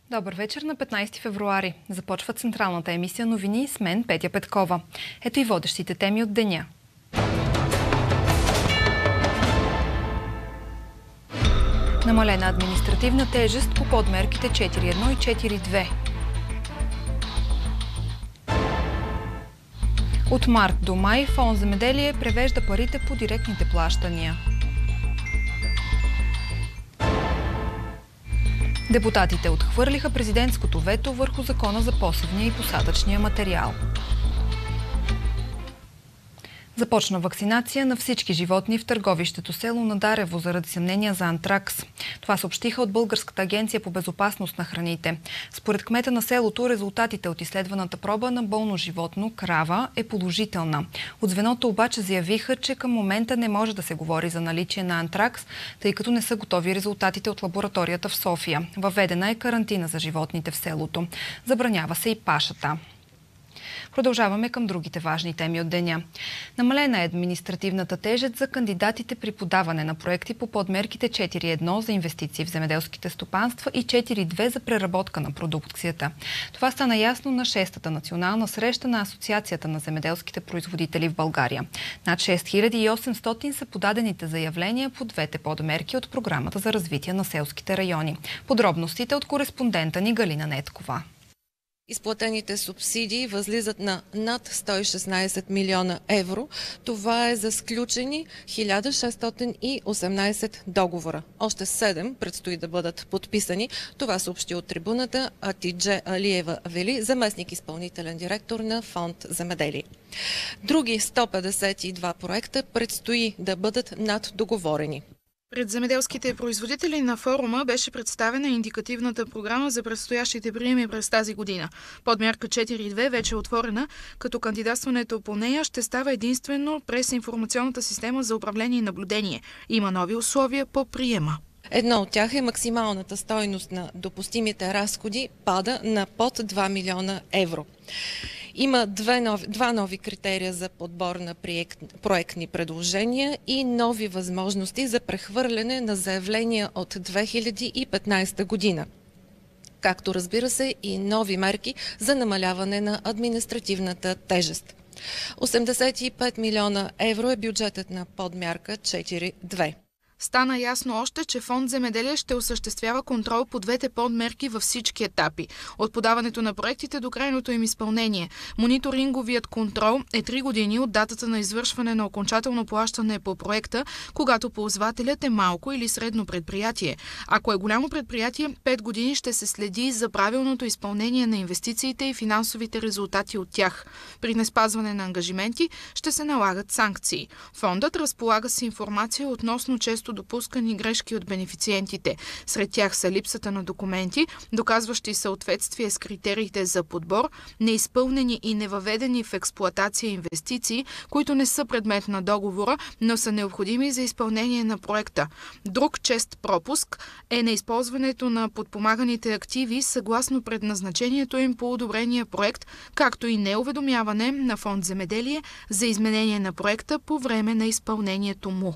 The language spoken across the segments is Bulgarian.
Добър вечер на 15 февруари. Започва централната емисия новини с мен, Петя Петкова. Ето и водещите теми от деня. Намалена административна тежест по подмерките 4.1 и 4.2. От март до май Фонд Земеделие превежда парите по директните плащания. Депутатите отхвърлиха президентското вето върху закона за посевния и посадъчния материал. Започна вакцинация на всички животни в търговището село Надарево заради съмнения за антракс. Това съобщиха от Българската агенция по безопасност на храните. Според кмета на селото, резултатите от изследваната проба на болно животно, крава, е положителна. От звеното обаче заявиха, че към момента не може да се говори за наличие на антракс, тъй като не са готови резултатите от лабораторията в София. Въведена е карантина за животните в селото. Забранява се и пашата. Продължаваме към другите важни теми от деня. Намалена е административната тежест за кандидатите при подаване на проекти по подмерките 4.1 за инвестиции в земеделските стопанства и 4.2 за преработка на продукцията. Това стана ясно на 6-та национална среща на Асоциацията на земеделските производители в България. Над 6800 са подадените заявления по двете подмерки от Програмата за развитие на селските райони. Подробностите от кореспондента ни Галина Неткова. Изплатените субсидии възлизат на над 116 милиона евро. Това е за сключени 1618 договора. Още 7 предстои да бъдат подписани. Това съобщи от трибуната Атидже Алиева Вели, заместник изпълнителен директор на Фонд Земеделие. Други 152 проекта предстои да бъдат наддоговорени. Пред земеделските производители на форума беше представена индикативната програма за предстоящите приеми през тази година. Подмярка 4.2 вече е отворена, като кандидатстването по нея ще става единствено през информационната система за управление и наблюдение. Има нови условия по приема. Едно от тях е максималната стойност на допустимите разходи пада на под 2 милиона евро. Има два нови критерия за подбор на проектни предложения и нови възможности за прехвърляне на заявления от 2015 година. Както разбира се и нови мерки за намаляване на административната тежест. 85 милиона евро е бюджетът на подмярка 4.2. Стана ясно още, че Фонд Земеделие ще осъществява контрол по двете подмерки във всички етапи. От подаването на проектите до крайното им изпълнение. Мониторинговият контрол е 3 години от датата на извършване на окончателно плащане по проекта, когато ползвателят е малко или средно предприятие. Ако е голямо предприятие, 5 години ще се следи за правилното изпълнение на инвестициите и финансовите резултати от тях. При неспазване на ангажименти ще се налагат санкции. Фондът разполага с информация относно често допускани грешки от бенефициентите. Сред тях са липсата на документи, доказващи съответствие с критериите за подбор, неизпълнени и невъведени в експлоатация инвестиции, които не са предмет на договора, но са необходими за изпълнение на проекта. Друг чест пропуск е неизползването на подпомаганите активи съгласно предназначението им по одобрения проект, както и неуведомяване на Фонд Земеделие за изменение на проекта по време на изпълнението му.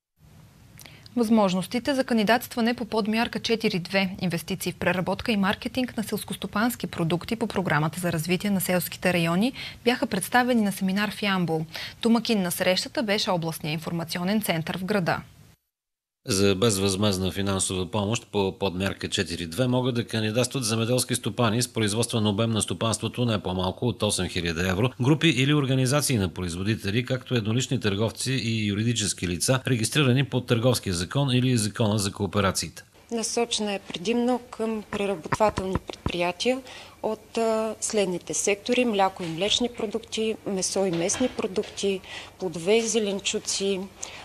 Възможностите за кандидатстване по подмярка 4.2 инвестиции в преработка и маркетинг на селскостопански продукти по Програмата за развитие на селските райони бяха представени на семинар в Ямбол. Домакин на срещата беше областния информационен център в града. За безвъзмездна финансова помощ по подмярка 4.2 могат да кандидатстват земеделски стопани с производствен обем на стопанството не по-малко от 8000 евро, групи или организации на производители, както еднолични търговци и юридически лица, регистрирани по Търговския закон или Закона за кооперациите. Насочена е предимно към преработвателни предприятия от следните сектори: мляко и млечни продукти, месо и месни продукти, плодове и зеленчуци,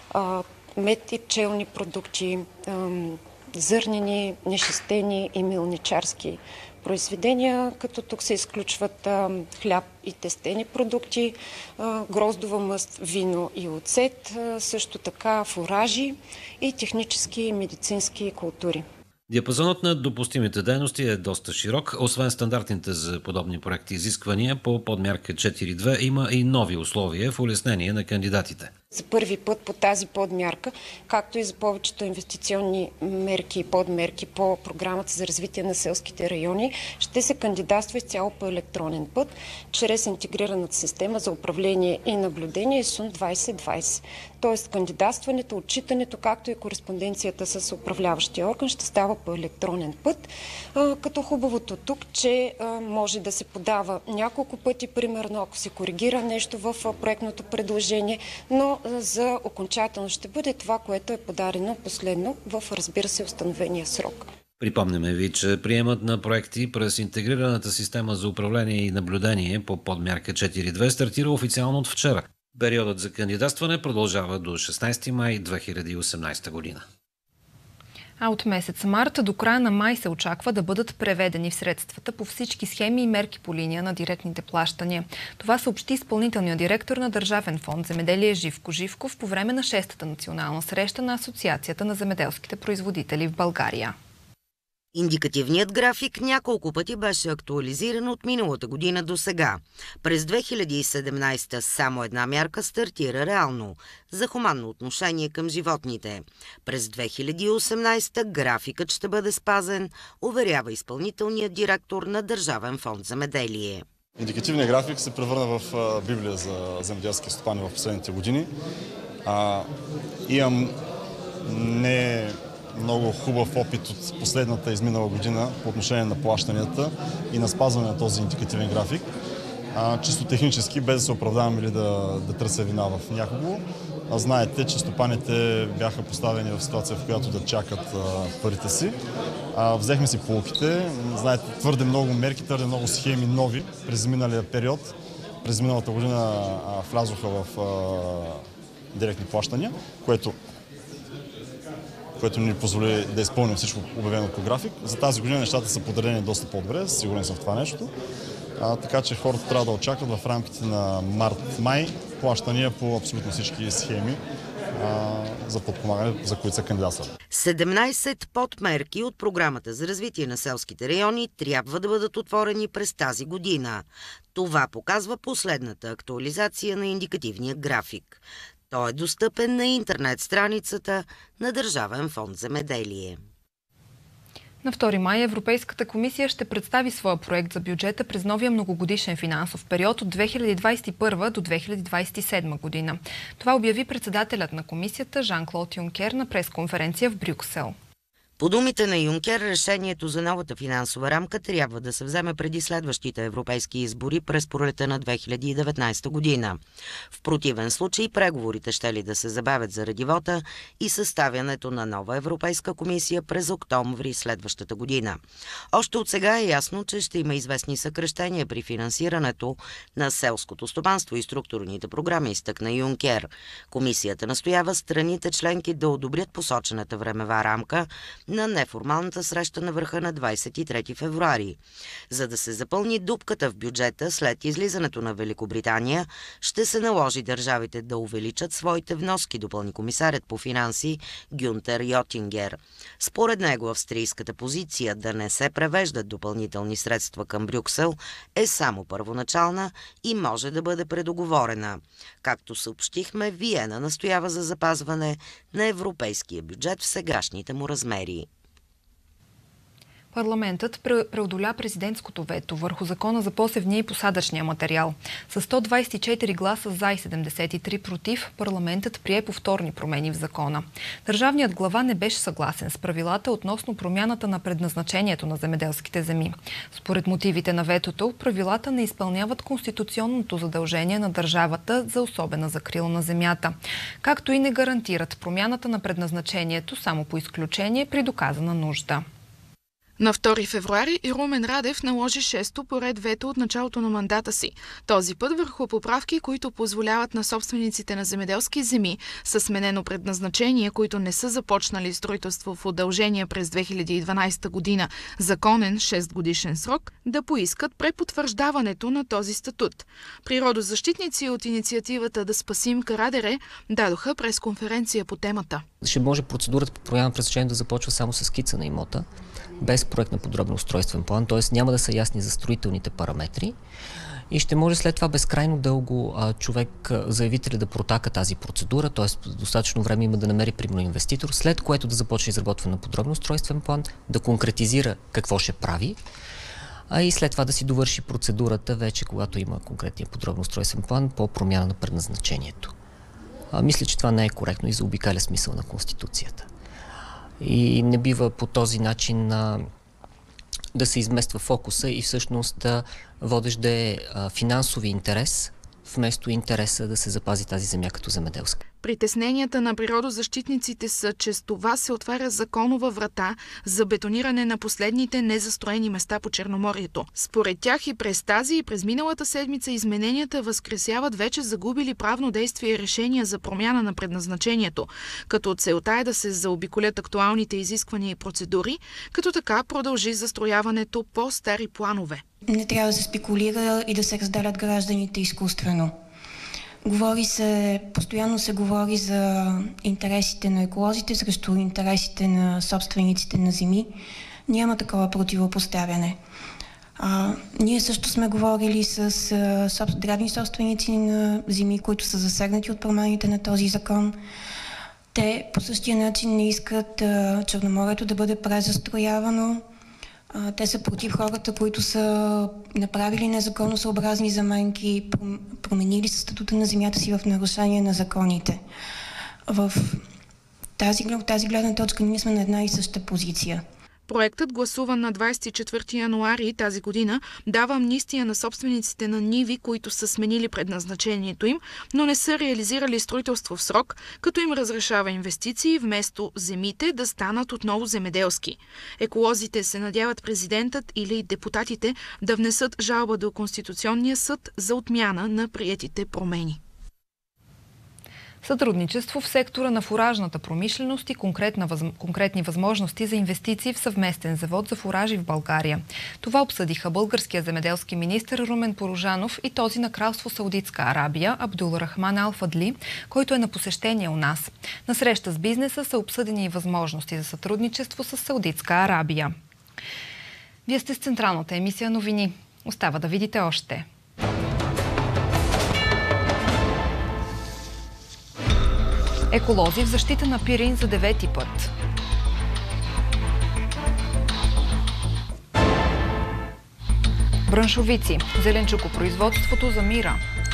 мед и пчелни продукти, зърнени, нечистени и милничарски произведения, като тук се изключват хляб и тестени продукти, гроздова мъст, вино и оцет, също така фуражи и технически и медицински култури. Диапазонът на допустимите дейности е доста широк. Освен стандартните за подобни проекти изисквания по подмярка 4.2 има и нови условия в улеснение на кандидатите. За първи път по тази подмярка, както и за повечето инвестиционни мерки и подмерки по програмата за развитие на селските райони, ще се кандидатства изцяло по електронен път, чрез интегрираната система за управление и наблюдение ИСУН 2020. Тоест кандидатстването, отчитането, както и кореспонденцията с управляващия орган ще става по електронен път. Като хубавото тук, че може да се подава няколко пъти, примерно ако се коригира нещо в проектното предложение, но за окончателно ще бъде това, което е подадено последно в, разбира се, установения срок. Припомняме ви, че приемът на проекти през интегрираната система за управление и наблюдение по подмярка 4.2 стартира официално от вчера. Периодът за кандидатстване продължава до 16 май 2018 година. А от месец март до края на май се очаква да бъдат преведени в средствата по всички схеми и мерки по линия на директните плащания. Това съобщи изпълнителният директор на Държавен фонд земеделие Живко Живков по време на 6-та национална среща на Асоциацията на земеделските производители в България. Индикативният график няколко пъти беше актуализиран от миналата година до сега. През 2017 само една мярка стартира реално – за хуманно отношение към животните. През 2018 графикът ще бъде спазен, уверява изпълнителният директор на Държавен фонд земеделие. Индикативният график се превърна в библия за земеделски стопани в последните години. Имам много хубав опит от последната изминала година по отношение на плащанията и на спазване на този индикативен график. Чисто технически, без да се оправдавам или да търся вина в някого, знаете, че стопаните бяха поставени в ситуация, в която да чакат парите си. Взехме си поуките. Знаете, твърде много мерки, твърде много схеми нови през миналия период. През миналата година влязоха в директни плащания, което ни позволи да изпълним всичко обявено по график. За тази година нещата са подредени доста по-добре, сигурен съм в това нещо. Така че хората трябва да очакват в рамките на март-май плащания по абсолютно всички схеми за подпомагане, за които са кандидатствали. 17 подмерки от програмата за развитие на селските райони трябва да бъдат отворени през тази година. Това показва последната актуализация на индикативния график. Той е достъпен на интернет страницата на Държавен фонд земеделие. На 2 май Европейската комисия ще представи своя проект за бюджета през новия многогодишен финансов период от 2021 до 2027 година. Това обяви председателят на комисията Жан-Клод Юнкер на пресконференция в Брюксел. По думите на Юнкер, решението за новата финансова рамка трябва да се вземе преди следващите европейски избори през пролета на 2019 година. В противен случай преговорите ще ли да се забавят заради вота и съставянето на нова Европейска комисия през октомври следващата година. Още от сега е ясно, че ще има известни съкращения при финансирането на селското стопанство и структурните програми, изтъкна Юнкер. Комисията настоява страните членки да одобрят посочената времева рамка на неформалната среща на върха на 23 февруари. За да се запълни дупката в бюджета след излизането на Великобритания, ще се наложи държавите да увеличат своите вноски, допълни комисарят по финанси Гюнтер Йотингер. Според него австрийската позиция да не се превеждат допълнителни средства към Брюксел е само първоначална и може да бъде предоговорена. Както съобщихме, Виена настоява за запазване на европейския бюджет в сегашните му размери. Парламентът преодоля президентското вето върху закона за посевния и посадъчния материал. С 124 гласа за и 73 против, парламентът прие повторни промени в закона. Държавният глава не беше съгласен с правилата относно промяната на предназначението на земеделските земи. Според мотивите на ветото, правилата не изпълняват конституционното задължение на държавата за особена закрила на земята, както и не гарантират промяната на предназначението само по изключение при доказана нужда. На 2 февруари Румен Радев наложи 6-то поред вето от началото на мандата си. Този път върху поправки, които позволяват на собствениците на земеделски земи със сменено предназначение, които не са започнали строителство в удължение през 2012 година, законен 6-годишен срок, да поискат препотвърждаването на този статут. Природозащитници от инициативата Да спасим Карадере дадоха пресконференция по темата. Ще може процедурата по промяна на предназначението да започва само с скица на имота, без проект на подробен устройствен план, т.е. няма да са ясни за строителните параметри И ще може след това безкрайно дълго заявителя да протака тази процедура, т.е. достатъчно време има да намери примерно инвеститор, след което да започне изработване на подробен устройствен план, да конкретизира какво ще прави, и след това да си довърши процедурата вече, когато има конкретния подробен устройствен план по промяна на предназначението. Мисля, че това не е коректно и заобикаля смисъл на Конституцията. И не бива по този начин да се измества фокуса и всъщност водещ да е финансови интерес, вместо интереса да се запази тази земя като земеделска. Притесненията на природозащитниците са, че с това се отваря законова врата за бетониране на последните незастроени места по Черноморието. Според тях и през тази и през миналата седмица измененията възкресяват вече загубили правно действие и решения за промяна на предназначението, като целта е да се заобиколят актуалните изисквания и процедури, като така продължи застрояването по стари планове. Не трябва да се спекулира и да се разделят гражданите изкуствено. Постоянно се говори за интересите на еколозите срещу интересите на собствениците на земи. Няма такова противопоставяне. Ние също сме говорили с дребни собственици на земи, които са засегнати от промените на този закон. Те по същия начин не искат Черноморието да бъде презастроявано. Те са против хората, които са направили незаконосъобразни заменки, променили статута на земята си в нарушение на законите. В тази гледна точка ние сме на една и съща позиция. Проектът, гласуван на 24 януари тази година, дава амнистия на собствениците на ниви, които са сменили предназначението им, но не са реализирали строителство в срок, като им разрешава инвестиции, вместо земите да станат отново земеделски. Еколозите се надяват президентът или депутатите да внесат жалба до Конституционния съд за отмяна на приетите промени. Сътрудничество в сектора на фуражната промишленост и конкретни възможности за инвестиции в съвместен завод за фуражи в България. Това обсъдиха българския земеделски министър Румен Порожанов и този на Кралство Саудитска Арабия Абдулрахман Ал Фадли, който е на посещение у нас. На среща с бизнеса са обсъдени и възможности за сътрудничество с Саудитска Арабия. Вие сте с централната емисия новини. Остава да видите още. Еколози в защита на Пирин за 9-ти път. Браншовици. Зеленчукопроизводството замира.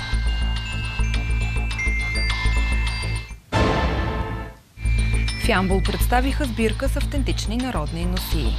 В Ямбол представиха сбирка с автентични народни носии.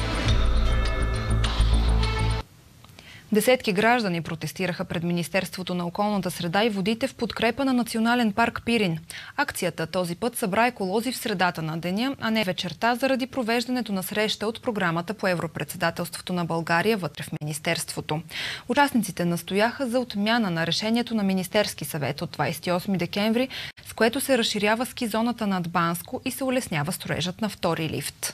Десетки граждани протестираха пред Министерството на околната среда и водите в подкрепа на Национален парк Пирин. Акцията този път събра еколози в средата на деня, а не вечерта, заради провеждането на среща от програмата по Европредседателството на България вътре в Министерството. Участниците настояха за отмяна на решението на Министерски съвет от 28 декември, с което се разширява ски зоната над Банско и се улеснява строежът на втори лифт.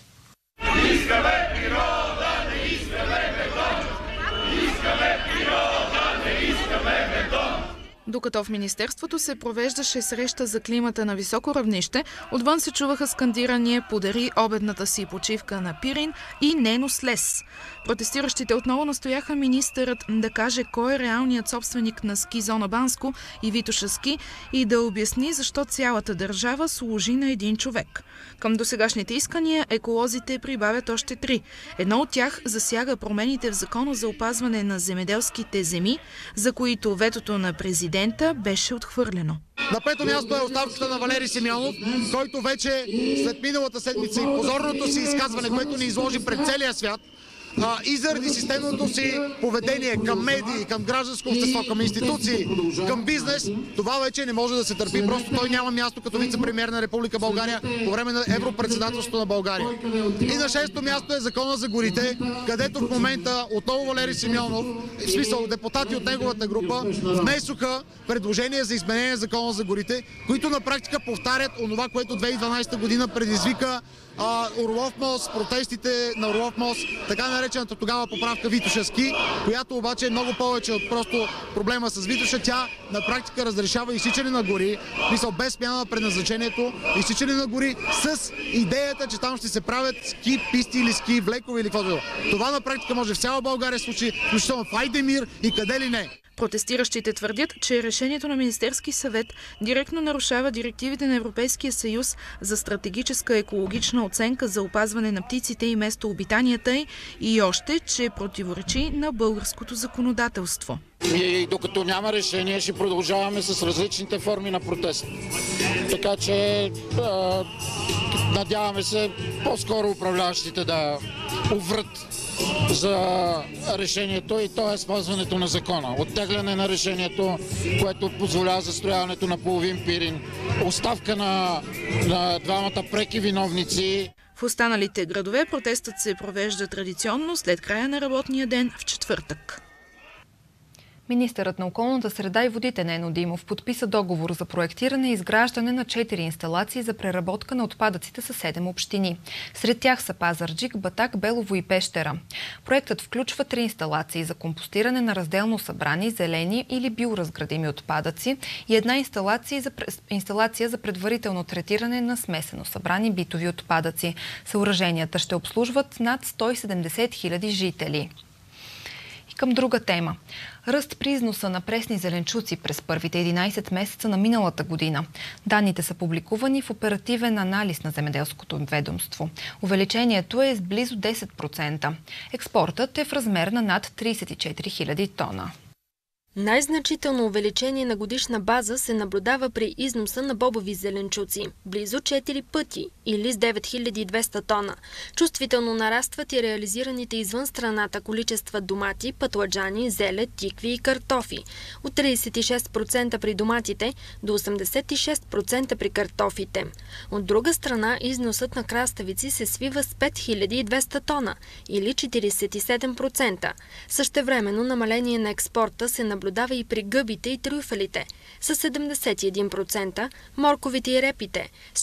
Докато в Министерството се провеждаше среща за климата на високо равнище, отвън се чуваха скандирания "Подари обедната си почивка на Пирин" и "Нено слез". Протестиращите отново настояха министърът да каже кой е реалният собственик на ски зона Банско и Витоша ски и да обясни защо цялата държава служи на един човек. Към досегашните искания еколозите прибавят още 3. Едно от тях засяга промените в Закона за опазване на земеделските земи, за които ветото на президента беше отхвърлено. На пето място е оставката на Валери Симеонов, който вече след миналата седмица и позорното си изказване, което ни изложи пред целия свят, и заради системното си поведение към медии, към гражданско общество, към институции, към бизнес, това вече не може да се търпи. Просто той няма място като вице-премиер на Република България по време на Европредседателството на България. И на шесто място е Закона за горите, където в момента отново Валери Симеонов, в смисъл депутати от неговата група, внесоха предложения за изменение на Закона за горите, които на практика повтарят онова, което 2012 година предизвика Орлов мост, протестите на Орлов мост, така наречената тогава поправка Витоша ски, която обаче е много повече от просто проблема с Витоша. Тя на практика разрешава изсичане на гори, мисъл без смяна на предназначението, изсичане на гори с идеята, че там ще се правят ски писти или ски влекове или каквото. Това на практика може в цяла България случи, включително в Айдемир и къде ли не. Протестиращите твърдят, че решението на Министерски съвет директно нарушава директивите на Европейския съюз за стратегическа екологична оценка за опазване на птиците и местообитанията и още, че противоречи на българското законодателство. И докато няма решение, ще продължаваме с различните форми на протест. Така че надяваме се по-скоро управляващите да уврат за решението и то е спазването на закона. Оттегляне на решението, което позволява застрояването на половин пирин. Оставка на двамата преки виновници. В останалите градове протестът се провежда традиционно след края на работния ден в четвъртък. Министърът на околната среда и водите Нено Димов подписа договор за проектиране и изграждане на 4 инсталации за преработка на отпадъците със 7 общини. Сред тях са Пазарджик, Батак, Белово и Пещера. Проектът включва 3 инсталации за компостиране на разделно събрани, зелени или биоразградими отпадъци и една инсталация за предварително третиране на смесено събрани битови отпадъци. Съоръженията ще обслужват над 170 000 жители. Към друга тема. Ръст при износа на пресни зеленчуци през първите 11 месеца на миналата година. Данните са публикувани в оперативен анализ на земеделското ведомство. Увеличението е с близо 10%. Експортът е в размер на над 34 000 тона. Най-значително увеличение на годишна база се наблюдава при износа на бобови зеленчуци – близо 4 пъти или с 9200 тона. Чувствително нарастват и реализираните извън страната количества домати, пътладжани, зеле, тикви и картофи. От 36% при доматите до 86% при картофите. От друга страна, износът на краставици се свива с 5200 тона или 47%. Същевременно намаление на експорта се наблюдава и при гъбите и трюфелите с 71%, морковите и репите с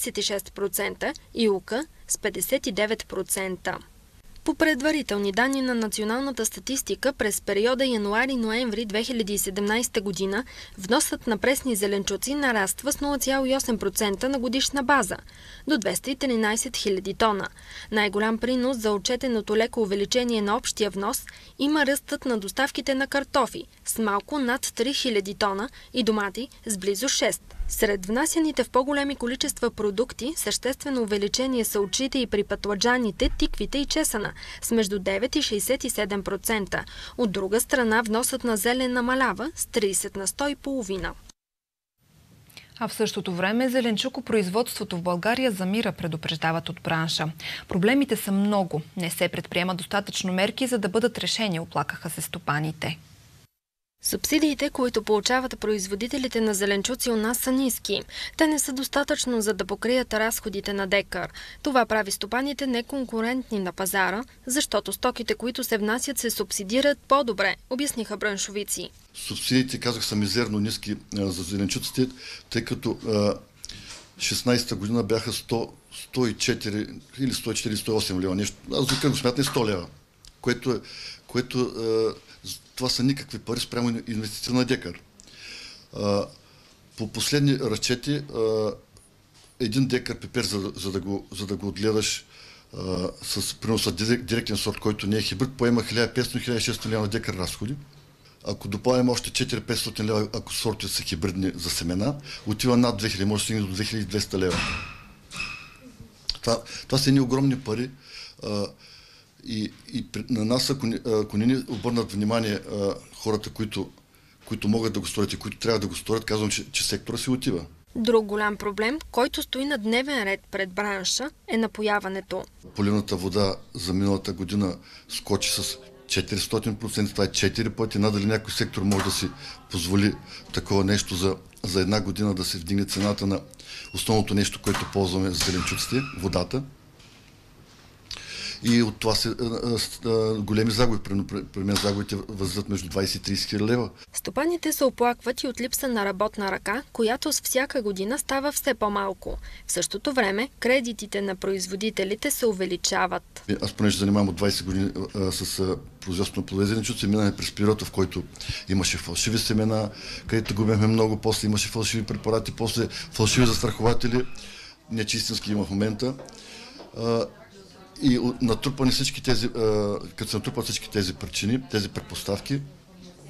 46% и лука с 59%. По предварителни данни на националната статистика през периода януари-ноември 2017 година вносът на пресни зеленчуци нараства с 0,8% на годишна база до 213 000 тона. Най-голям принос за отчетеното леко увеличение на общия внос има ръстът на доставките на картофи с малко над 3000 тона и домати с близо 6. Сред внасяните в по-големи количества продукти съществено увеличение се отчита и при пътладжаните, тиквите и чесъна с между 9 и 67%. От друга страна вносът на зелен намалява с 30 на 100,5%. А в същото време зеленчукопроизводството в България замира, предупреждават от бранша. Проблемите са много. Не се предприема достатъчно мерки, за да бъдат решени, оплакаха се стопаните. Субсидиите, които получават производителите на зеленчуци у нас, са ниски. Те не са достатъчно, за да покрият разходите на декар. Това прави стопаните неконкурентни на пазара, защото стоките, които се внасят, се субсидират по-добре, обясниха браншовици. Субсидиите, казах, са мизерно ниски за зеленчуците, тъй като 16-та година бяха 104 или 104-108 лева. Нещо. Аз докато го смятам 100 лева, което това са никакви пари спрямо инвестиция на декар. По последни разчети, един декар пипер, за да го отгледаш с приноса директен сорт, който не е хибрид, поема 1500-1600 лева на декар разходи. Ако допълним още 400-500 лева, ако сортите са хибридни за семена, отива над 2000, може да стигне до 2200 лева. Това са едни огромни пари. И на нас, ако не ни обърнат внимание хората, които могат да го сторят и които трябва да го сторят, казвам, че сектора си отива. Друг голям проблем, който стои на дневен ред пред бранша, е напояването. Поливната вода за миналата година скочи с 400%, това е 4 пъти. Надали някой сектор може да си позволи такова нещо за една година да се вдигне цената на основното нещо, което ползваме за зеленчуците, водата. И от това са големи загуби. При мен загубите възлизат между 20 и 30 хиляди лева. Стопаните се оплакват и от липса на работна ръка, която с всяка година става все по-малко. В същото време кредитите на производителите се увеличават. Аз понеже занимавам от 20 години с производство на плодове и зеленчуци, минахме през периода, в който имаше фалшиви семена, където губихме много, после имаше фалшиви препарати, после фалшиви застрахователи, не че истински има в момента. И натрупани всички тези, като се натрупат всички тези причини, тези предпоставки,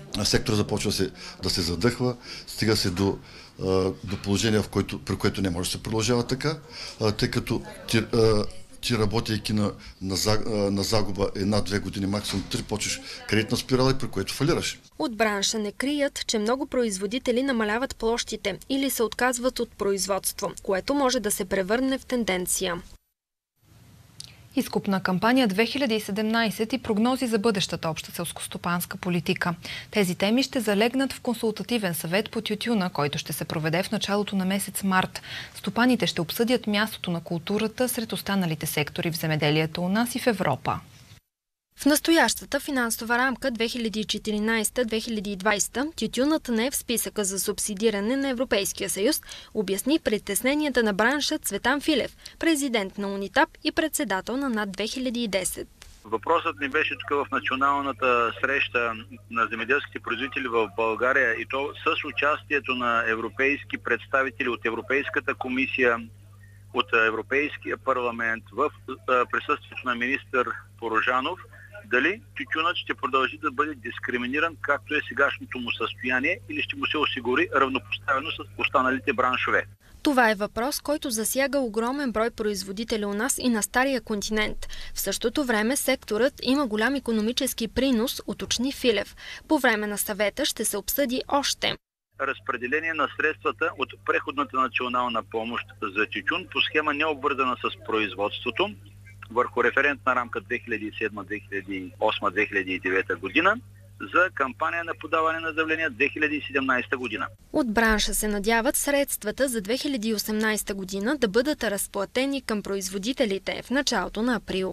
сектор започва да се задъхва, стига се до положение, при което не може да се продължава така, тъй като ти работейки на загуба 1-2 години, максимум 3, почваш кредитна спирала, при което фалираш. От бранша не крият, че много производители намаляват площите или се отказват от производство, което може да се превърне в тенденция. Изкупна кампания 2017 и прогнози за бъдещата обща селскостопанска политика. Тези теми ще залегнат в консултативен съвет по тютюна, който ще се проведе в началото на месец март. Стопаните ще обсъдят мястото на културата сред останалите сектори в земеделието у нас и в Европа. В настоящата финансова рамка 2014-2020 тютюнът не е в списъка за субсидиране на Европейския съюз, обясни притесненията на бранша Цветан Филев, президент на УНИТАП и председател на НАД 2010. Въпросът ни беше тук в националната среща на земеделските производители в България и то с участието на европейски представители от Европейската комисия, от Европейския парламент, в присъствието на министър Порожанов, дали тютюнът ще продължи да бъде дискриминиран, както е сегашното му състояние, или ще му се осигури равнопоставено с останалите браншове. Това е въпрос, който засяга огромен брой производители у нас и на Стария континент. В същото време секторът има голям икономически принос, уточни Филев. По време на съвета ще се обсъди още разпределение на средствата от преходната национална помощ за тютюн по схема необвързана с производството върху референтна рамка 2007-2008-2009 година за кампания на подаване на заявления 2017 година. От бранша се надяват средствата за 2018 година да бъдат разплатени към производителите в началото на април.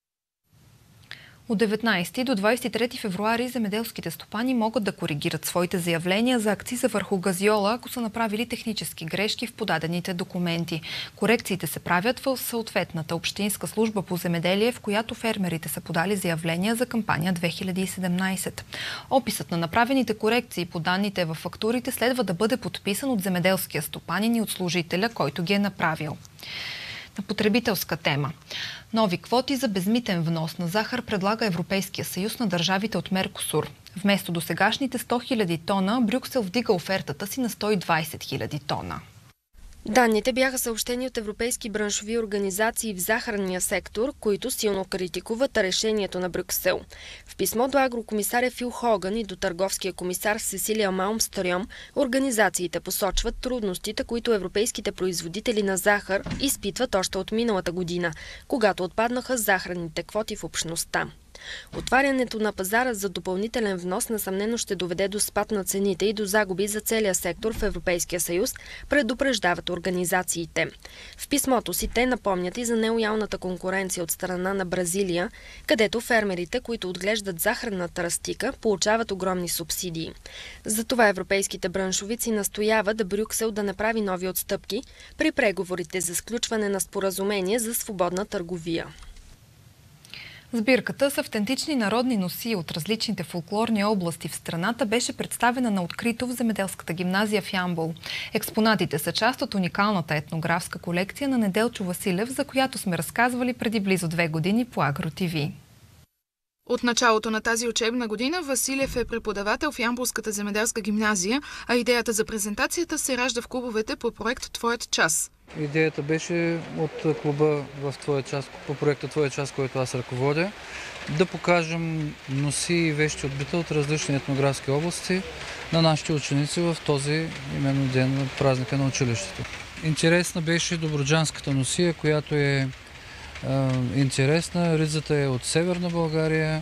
От 19 до 23 февруари земеделските стопани могат да коригират своите заявления за акциза върху газиола, ако са направили технически грешки в подадените документи. Корекциите се правят в съответната общинска служба по земеделие, в която фермерите са подали заявления за кампания 2017. Описът на направените корекции по данните във фактурите следва да бъде подписан от земеделския стопанин и от служителя, който ги е направил. На потребителска тема. Нови квоти за безмитен внос на захар предлага Европейския съюз на държавите от Меркосур. Вместо досегашните 100 000 тона, Брюксел вдига офертата си на 120 000 тона. Данните бяха съобщени от европейски браншови организации в захарния сектор, които силно критикуват решението на Брюксел. В писмо до агрокомисаря Фил Хоган и до търговския комисар Сесилия Малмстрём, организациите посочват трудностите, които европейските производители на захар изпитват още от миналата година, когато отпаднаха захарните квоти в общността. Отварянето на пазара за допълнителен внос несъмнено ще доведе до спад на цените и до загуби за целия сектор в Европейския съюз, предупреждават организациите. В писмото си те напомнят и за нелоялната конкуренция от страна на Бразилия, където фермерите, които отглеждат захарната растика, получават огромни субсидии. Затова европейските браншовици настояват Брюксел да направи нови отстъпки при преговорите за сключване на споразумение за свободна търговия. Сбирката с автентични народни носии от различните фолклорни области в страната беше представена на открито в земеделската гимназия в Ямбол. Експонатите са част от уникалната етнографска колекция на Неделчо Василев, за която сме разказвали преди близо 2 години по Агро ТВ. От началото на тази учебна година Василев е преподавател в Ямболската земеделска гимназия, а идеята за презентацията се ражда в клубовете по проект «Твоят час». Идеята беше от клуба в Твоя час, по проекта Твоя час, който аз ръководя, да покажем носи и вещи от бита от различни етнографски области на нашите ученици в този именно ден на празника на училището. Интересна беше добруджанската носия, която е интересна. Ризата е от Северна България.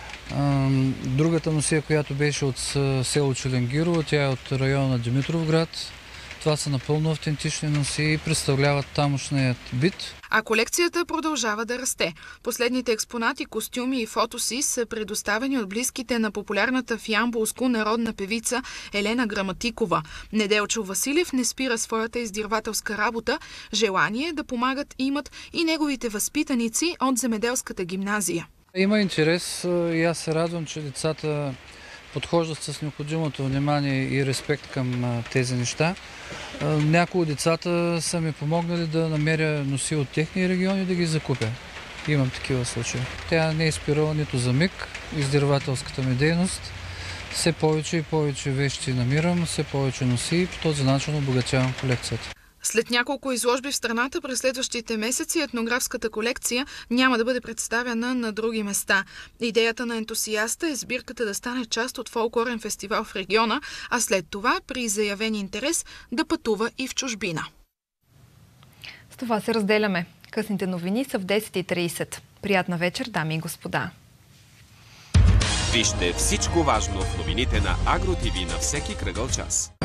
Другата носия, която беше от село Челенгирово, тя е от района на Димитровград. Това са напълно автентични носи и представляват тамошният бит. А колекцията продължава да расте. Последните експонати, костюми и фотоси са предоставени от близките на популярната в Ямболско народна певица Елена Граматикова. Неделчо Василев не спира своята издирвателска работа. Желание да помагат имат и неговите възпитаници от земеделската гимназия. Има интерес и аз се радвам, че децата подхождат с необходимото внимание и респект към тези неща. Някои от децата са ми помогнали да намеря носи от техни региони да ги закупя. Имам такива случаи. Тя не е спирала нито за миг издирвателската ми дейност. все повече и повече вещи намирам, все повече носи и по този начин обогатявам колекцията. След няколко изложби в страната през следващите месеци етнографската колекция няма да бъде представена на други места. Идеята на ентусиаста е сбирката да стане част от фолклорен фестивал в региона, а след това, при заявен интерес, да пътува и в чужбина. С това се разделяме. Късните новини са в 10:30. Приятна вечер, дами и господа. Вижте всичко важно в новините на Агро ТВ на всеки кръгъл час.